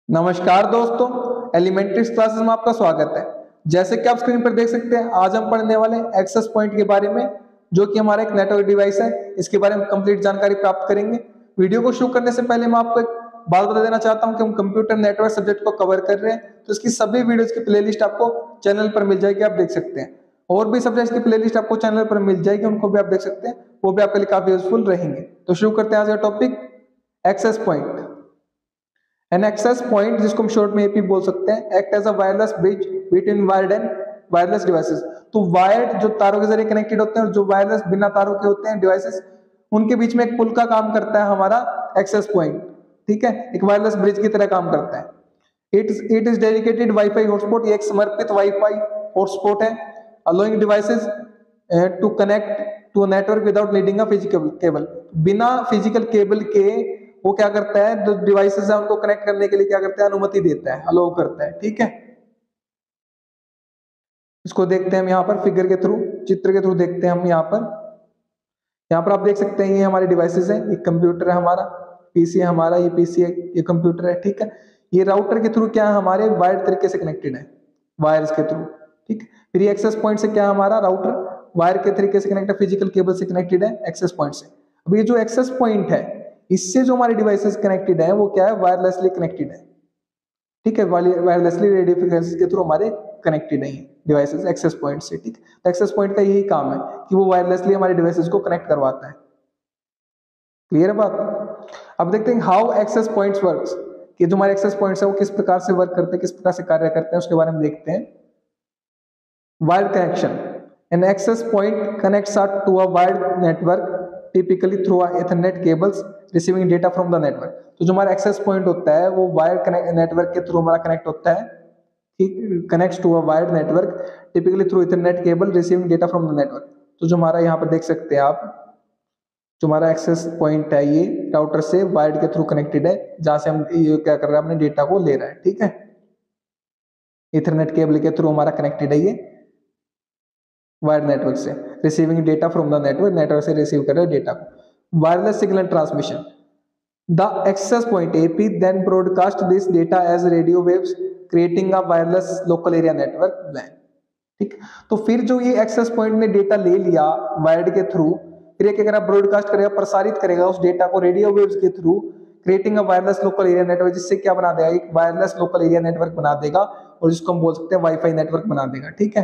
नमस्कार दोस्तों, elementary classes में आपका स्वागत है। जैसे कि आप स्क्रीन पर देख सकते हैं, आज हम पढ़ने वाले एक्सेस पॉइंट के बारे में, जो कि हमारा एक नेटवर्क डिवाइस है। इसके बारे में कंप्लीट जानकारी प्राप्त करेंगे। वीडियो को शुरू करने से पहले मैं आपको एक बात बता देना चाहता हूं कि हम कंप्यूटर नेटवर्क सब्जेक्ट को कवर कर रहे हैं, तो इसकी सभी वीडियोस की प्लेलिस्ट आपको चैनल पर मिल जाएगी, आप देख सकते हैं। और भी सब्जेक्ट्स की प्लेलिस्ट आपको चैनल पर मिल जाएगी, उनको भी आप देख सकते हैं, वो भी आपके लिए काफी यूजफुल रहेंगे। तो शुरू करते हैं आज का topic, access point. An access point, जिसको हम शॉर्ट में एपी बोल सकते हैं, act as a wireless bridge between wired and wireless devices. तो वायर्ड जो तारों के जरिए कनेक्टेड होते हैं और जो वायरलेस बिना तारों के होते हैं डिवाइसेस, उनके बीच में एक पुल का काम करता है हमारा एक्सेस पॉइंट। ठीक है, एक वायरलेस ब्रिज की तरह काम करता है। It is dedicated WiFi hotspot, ये एक समर्पित वाईफाई हॉटस्पॉट है, allowing devices to connect to network without needing a physical cable. बिना फिजिकल केबल के वो क्या करता है, जो डिवाइसेस है उनको कनेक्ट करने के लिए क्या करता है, अनुमति देता है, अलाउ करता है। ठीक है, इसको देखते हैं हम यहाँ पर फिगर के थ्रू, चित्र के थ्रू देखते हैं हम यहाँ पर। यहाँ पर आप देख सकते हैं ये हमारे डिवाइसेस है, एक कंप्यूटर है हमारा, पीसी है हमारा, ये पीसी है, ये कंप्यूटर है। ठीक है, ये राउटर के थ्रू क्या है, हमारे वायर्ड तरीके से कनेक्टेड है, वायर्स के थ्रू। ठीक, फिर ये एक्सेस पॉइंट से क्या है, हमारा राउटर वायर के तरीके से कनेक्टेड, फिजिकल केबल से कनेक्टेड है एक्सेस पॉइंट से। अब ये जो एक्सेस पॉइंट है, इससे जो हमारे डिवाइसेस कनेक्टेड है वो क्या है, वायरलेसली कनेक्टेड है। ठीक है, वायरलेसली रेडियो फ्रीक्वेंसी के थ्रू हमारे कनेक्टेड है डिवाइसेस एक्सेस पॉइंट से। ठीक, तो एक्सेस पॉइंट का यही काम है कि वो वायरलेसली हमारे डिवाइसेस को कनेक्ट करवाता है। क्लियर है बात। अब देखते हैं हाउ एक्सेस पॉइंट्स वर्क्स, कि जो हमारे एक्सेस पॉइंट्स है वो किस प्रकार से वर्क करते हैं, किस प्रकार से कार्य करते हैं, उसके बारे में देखते हैं। Wired connection, an access point connects us to a wired network typically through a ethernet cables receiving data from the network। तो जो हमारा एक्सेस पॉइंट होता है वो वायर्ड नेटवर्क के थ्रू हमारा कनेक्ट होता है, connects to a wired network typically through ethernet cable receiving data from the network. तो जो हमारा यहाँ पर देख सकते हैं आप, जो हमारा एक्सेस पॉइंट है ये राउटर से वायर्ड के थ्रू कनेक्टेड है, जहां से हम ये क्या कर रहे हैं, अपने डेटा को ले रहा है। ठीक है, इथरनेट केबल के थ्रू हमारा कनेक्टेड है ये वायर्ड नेटवर्क से, receiving data from the network, network से रिसीव कर रहे हैं डेटा को। Wireless signal transmission, the access point AP then broadcast this data as radio waves creating a wireless local area network LAN. ठीक, तो फिर जो ये एक्सेस पॉइंट ने डेटा ले लिया वायर्ड के थ्रू, फिर क्या करेगा, ब्रॉडकास्ट करेगा, प्रसारित करेगा उस डेटा को रेडियो वेव्स के through, creating a wireless local area network, जिससे क्या बना देगा, एक वायरलेस लोकल एरिया नेटवर्क बना देगा, और जिसको हम बोल सकते हैं वाईफाई नेटवर्क बना देगा। ठीक है,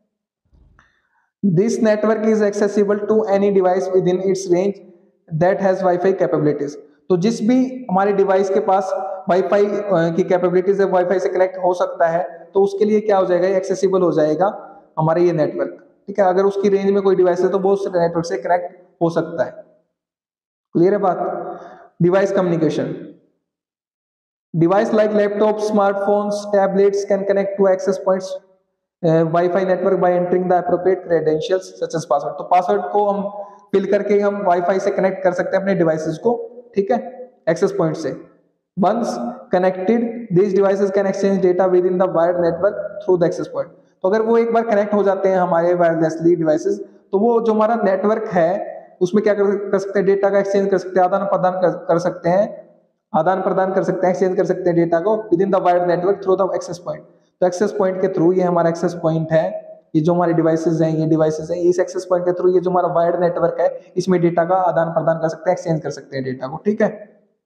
this network is accessible to any device within its range that has Wi-Fi capabilities। तो जिस भी हमारे डिवाइस के पास वाईफाई की कैपेबिलिटीज है, वाईफाई से कनेक्ट हो सकता है, तो उसके लिए क्या हो जाएगा, एक्सेसिबल हो जाएगा हमारे ये नेटवर्क। ठीक है, अगर उसकी रेंज में कोई डिवाइस है तो वो उस नेटवर्क से कनेक्ट हो सकता है। क्लियर है बात। Device communication, device like laptop, smartphones, tablets can connect to access points wifi network by entering the appropriate credentials such as password. तो पासवर्ड को हम फिल करके हम वाईफाई से कनेक्ट कर सकते हैं अपने डिवाइसेस को। ठीक है, एक्सेस पॉइंट से। Once connected this devices can exchange data within the wired network through the access point. तो अगर वो एक बार कनेक्ट हो जाते हैं हमारे वायरलेसली डिवाइसेस, तो वो जो हमारा नेटवर्क है उसमें क्या कर सकते हैं, डेटा का एक्सचेंज कर सकते हैं, आदान प्रदान कर सकते हैं, आदान प्रदान कर सकते हैं, एक्सचेंज कर सकते हैं डेटा को within the wired network through the access point. तो एक्सेस पॉइंट के थ्रू, ये हमारा एक्सेस पॉइंट है, ये जो हमारे डिवाइसेस हैं, ये डिवाइसेस हैं, इस एक्सेस पॉइंट के थ्रू ये जो हमारा वायर्ड नेटवर्क है, इसमें डेटा का आदान प्रदान कर सकते हैं, एक्सचेंज कर सकते हैं डेटा को। ठीक है,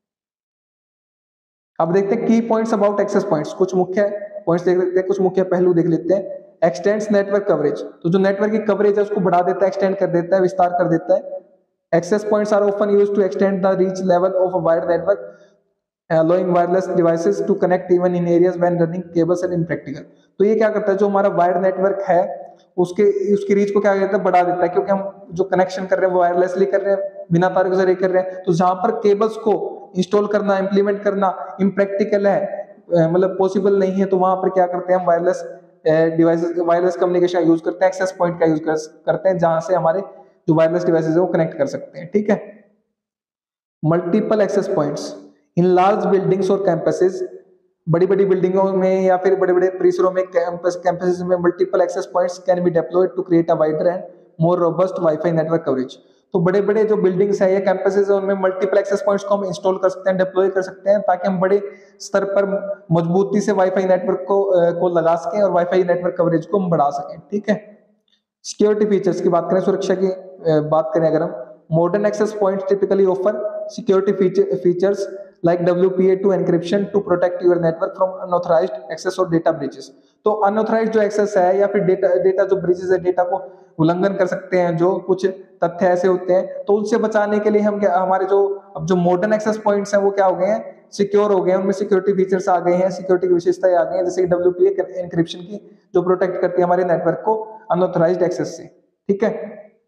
अब देखते हैं की पॉइंट्स अबाउट एक्सेस पॉइंट्स, कुछ मुख्य पॉइंट्स देख लेते हैं, कुछ मुख्य पहलू देख लेते हैं। एक्सटेंड्स नेटवर्क कवरेज, तो जो नेटवर्क की कवरेज है उसको बढ़ा देता है, एक्सटेंड कर देता है, विस्तार कर देता है। Access points are often used to extend the reach level of a wired network allowing wireless devices to connect even in areas when running cables and impractical। तो ये क्या करता है, जो हमारा वायर्ड नेटवर्क है उसकी रीच को क्या करता है, बढ़ा देता है, क्योंकि हम जो कनेक्शन कर रहे हैं वो वायरलेसली कर रहे हैं, बिना तार के जरिए कर रहे हैं। तो जहां पर केबल्स को इंस्टॉल करना, इंप्लीमेंट करना इम्प्रैक्टिकल है, मतलब पॉसिबल नहीं है, तो वहां पर क्या करते हैं हम wireless devices, wireless communication use करते हैं, एक्सेस पॉइंट का यूज करते हैं, जहां से हमारे जो वायरलेस डिवाइसेस है वो कनेक्ट कर सकते हैं। ठीक है, multiple access points in large buildings और कैंपसेस, बड़ी बड़ी बिल्डिंगों में या फिर बड़े बड़े परिसरों में, कैंपसेस में multiple access points can be deployed to create a wider and more robust wifi network coverage. तो बड़े बड़े जो बिल्डिंग्स है या कैंपसेस है उनमें मल्टीपल एक्सेस पॉइंट्स को हम इंस्टॉल कर सकते हैं, डिप्लॉय कर सकते हैं, ताकि हम बड़े स्तर पर मजबूती से वाईफाई नेटवर्क को लगा सकें और वाईफाई नेटवर्क कवरेज को हम बढ़ा सकें। ठीक है, सिक्योरिटी फीचर्स की बात करें, सुरक्षा की बात करें अगर हम, modern access points typically offer security features like WPA2 encryption to protect your network from unauthorized access और data breaches। तो अनऑथराइज्ड जो एक्सेस है या फिर डेटा जो ब्रीचेस है, डेटा को उल्लंघन कर सकते हैं, जो कुछ तथ्य ऐसे होते हैं, तो उनसे बचाने के लिए हम क्या, हमारे जो अब जो मॉडर्न एक्सेस पॉइंट्स हैं वो क्या हो गए हैं, सिक्योर हो गए हैं, उनमें सिक्योरिटी फीचर्स आ गए हैं, सिक्योरिटी की विशेषताएं आ गई हैं, जैसे WPA एनक्रिप्शन की, जो प्रोटेक्ट करती है हमारे नेटवर्क को अनऑथराइज्ड एक्सेस से। ठीक है,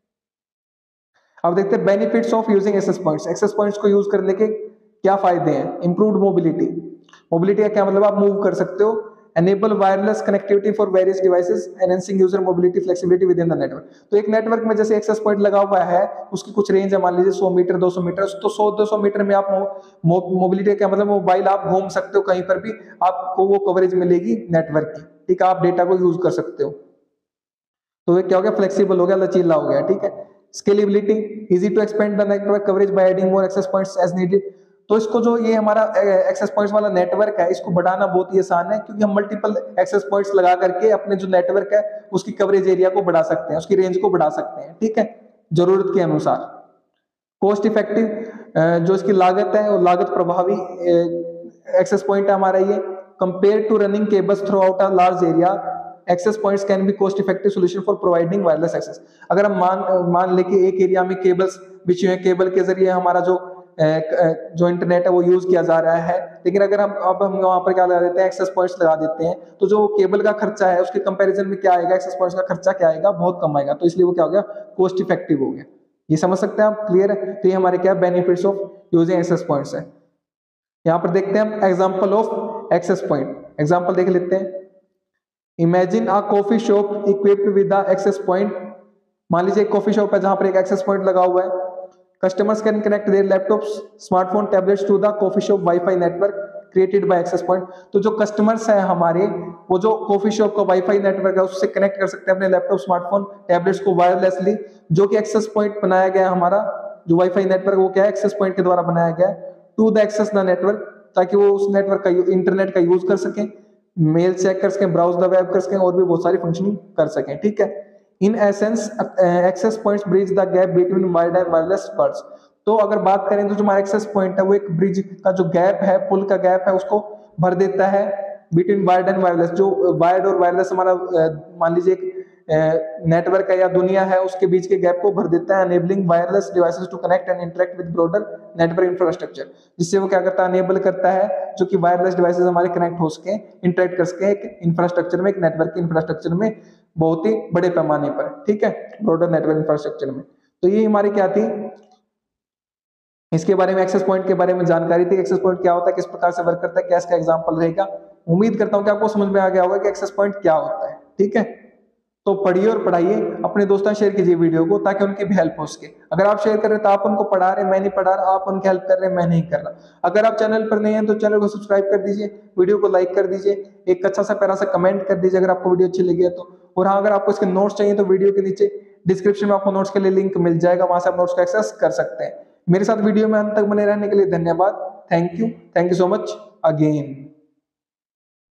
अब देखते हैं benefits of using access points. Access points को यूज करने के क्या फायदे हैं? Improved mobility. मोबिलिटी का क्या मतलब, आप मूव कर सकते हो। Enable wireless connectivity for various devices, enhancing user mobility flexibility within the network. तो एक नेटवर्क में जैसे एक्सेस पॉइंट लगा हुआ है, उसकी कुछ रेंज है, मान लीजिए 100 मीटर 200 मीटर, तो 100-200 मीटर में आप मोबिलिटी क्या मतलब, मोबाइल आप घूम सकते हो कहीं पर भी, आपको वो कवरेज मिलेगी नेटवर्क की। ठीक है, आप डेटा को यूज कर सकते हो। तो ये क्या हो गया, फ्लेक्सिबल हो गया, लचीला हो गया। ठीक है, scalability, easy to expand the network coverage by adding more access points as needed. तो इसको जो ये हमारा एक्सेस पॉइंट्स वाला नेटवर्क है, इसको बढ़ाना बहुत ही आसान है, क्योंकि हम मल्टीपल एक्सेस पॉइंट्स लगा करके अपने जो नेटवर्क है उसकी कवरेज एरिया को बढ़ा सकते हैं, उसकी रेंज को बढ़ा सकते हैं। ठीक है, जरूरत के अनुसार। कॉस्ट इफेक्टिव, जो इसकी लागत है वो लागत प्रभावी एक्सेस पॉइंट है हमारा ये, compare to running cables throughout a large area. Access points can be cost effective solution for providing wireless access. अगर हम मान ले कि एक एरिया में केबल्स बिछे हुए, केबल के जरिए हमारा जो इंटरनेट है वो यूज किया जा रहा है, लेकिन अगर हम वहां पर क्या लगा देते हैं, एक्सेस पॉइंट्स लगा देते हैं, तो जो केबल का खर्चा है उसके कंपैरिजन में क्या आएगा, एक्सेस पॉइंट्स का खर्चा क्या आएगा, बहुत कम आएगा। तो इसलिए वो क्या हो गया, कॉस्ट इफेक्टिव हो गया। ये समझ सकते हैं आप, क्लियर है? तो ये हमारे क्या benefits of using access points है। यहाँ पर देखते हैं हम example of access point, example देख लेते हैं। Imagine a coffee shop equipped with the access point. मान लीजिए एक कॉफी शॉप है जहां पर एक एक्सेस पॉइंट लगा हुआ है। Customers can connect their laptops, smartphone, tablets to the coffee shop wifi network created by access point. तो जो कस्टमर्स हैं हमारे, वो जो कॉफी शॉप का वाईफाई नेटवर्क है उससे कनेक्ट कर सकते हैं अपने लैपटॉप, स्मार्टफोन, टैबलेट्स को वायरलेसली, जो कि एक्सेस पॉइंट बनाया गया हमारा, जो वाईफाई नेटवर्क वो क्या है, एक्सेस पॉइंट के द्वारा बनाया गया है, to the access the network, ताकि वो उस नेटवर्क का इंटरनेट का यूज कर सकें, मेल चेक कर सकें, ब्राउज द वेब कर सकें, और भी बहुत सारी फंक्शनिंग कर सकें। ठीक है, in essence access points bridge the gap between wired and wireless words. तो अगर बात करें तो जो हमारा एक्सेस पॉइंट है वो एक ब्रिज का जो गैप है, पुल का गैप है, उसको भर देता है बिटवीन वायर्ड एंड वायरलेस। जो वायर्ड और वायरलेस हमारा मान लीजिए एक नेटवर्क है या दुनिया है, उसके बीच के गैप को भर देता है, enabling wireless devices to connect and interact with broader network infrastructure. जिससे वो क्या करता है, अनेबल करता है जो कि वायरलेस डिवाइसेस हमारे कनेक्ट हो सके, इंटरेक्ट कर सके एक इंफ्रास्ट्रक्चर में, एक नेटवर्क के इंफ्रास्ट्रक्चर में, बहुत ही बड़े पैमाने पर। ठीक है, ब्रॉडर नेटवर्क इंफ्रास्ट्रक्चर में। तो ये हमारी क्या थी, इसके बारे में, एक्सेस पॉइंट के बारे में जानकारी थी। एक्सेस पॉइंट क्या होता है, किस प्रकार से वर्क करता है, क्या इसका एग्जांपल रहेगा। उम्मीद करता हूं कि आपको समझ में आ गया होगा कि एक्सेस पॉइंट क्या होता है। ठीक है, तो पढ़िए और पढ़ाइए, अपने दोस्तों शेयर कीजिए वीडियो को, ताकि उनकी भी हेल्प हो सके। अगर आप शेयर कर रहे हैं तो आप उनको पढ़ा रहे हैं, मैं नहीं पढ़ा रहा, आप उनकी हेल्प कर रहे हैं, मैं नहीं कर रहा। अगर आप चैनल पर नहीं है तो चैनल को सब्सक्राइब कर दीजिए, वीडियो को लाइक कर दीजिए, एक अच्छा सा प्यारा सा कमेंट कर दीजिए अगर आपको वीडियो अच्छी लगी है तो। और हाँ, अगर आपको इसके नोट्स चाहिए तो वीडियो के नीचे डिस्क्रिप्शन में आपको नोट्स के लिए लिंक मिल जाएगा, वहां से आप नोट्स को एक्सेस कर सकते हैं। मेरे साथ वीडियो में अंत तक बने रहने के लिए धन्यवाद। Thank you so much again.